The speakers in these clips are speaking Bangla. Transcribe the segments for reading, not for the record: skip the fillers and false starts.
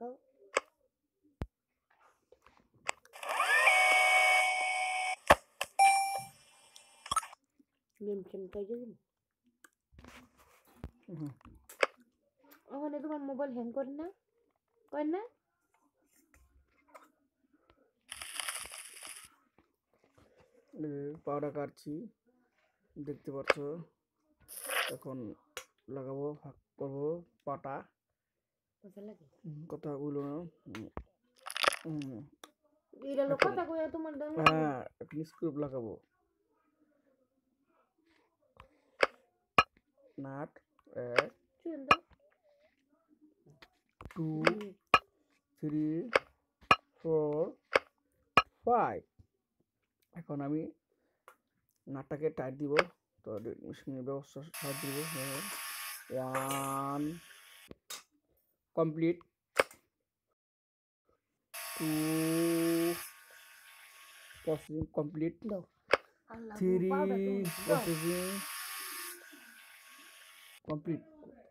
দেখাও। ওখানে তোমার মোবাইল হ্যাং করে না? করে না? পাউডার কাটছি, দেখতে পাচ্ছ। এখন লাগাবো, ভাগ করবো পাটা। কথা বলো না। হ্যাঁ, এখন স্ক্রু লাগাবো। নাট 1 2 3 4 5। এখন আমি নাটটাকে টাইট দিব, তো মেশিনের ব্যবস্থা সাহায্য দিব। 1 complete, 2 processing complete, 3 processing complete.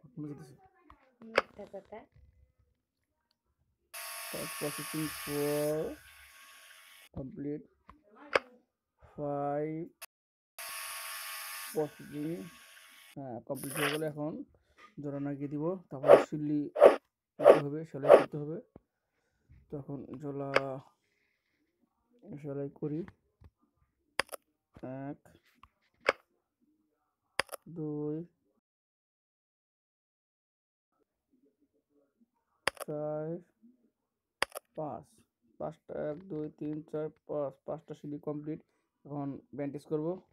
Processing 4 complete, 5 processing complete হয়ে গেলে এখন জোড়া লাগিয়ে দিব। তারপর সিলি করতে হবে, সেলাই করতে হবে। তখন সেলাই করি। 1 2 4 5, 5টা 1 2 3 4 5, 5টা সিলি কমপ্লিট। এখন ব্যান্ডেজ করব।